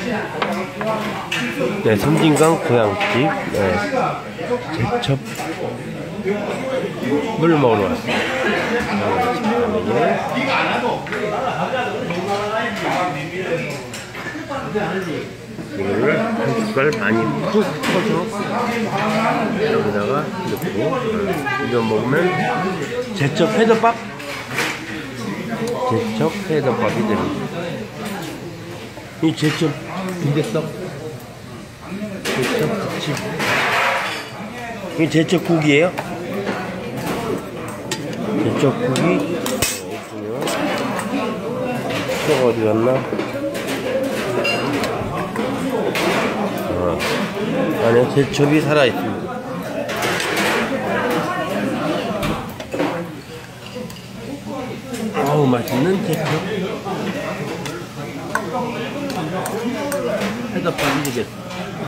네, 섬진강 고향집. 네. 제첩 물 먹으러 왔습니다. 이거를 한 숟갈 많이 푹 퍼서 여기다가 넣고 이거 먹으면 제첩 회덮밥, 제첩 회덮밥이 됩니다. 이 제첩 빈대떡, 제첩 부침, 이 제첩국이에요. 제첩국이 있고요. 속 어디 갔나? 안에 제첩이 살아있습니다. 어우, 맛있는 제첩 회덮밥이 되겠습니다.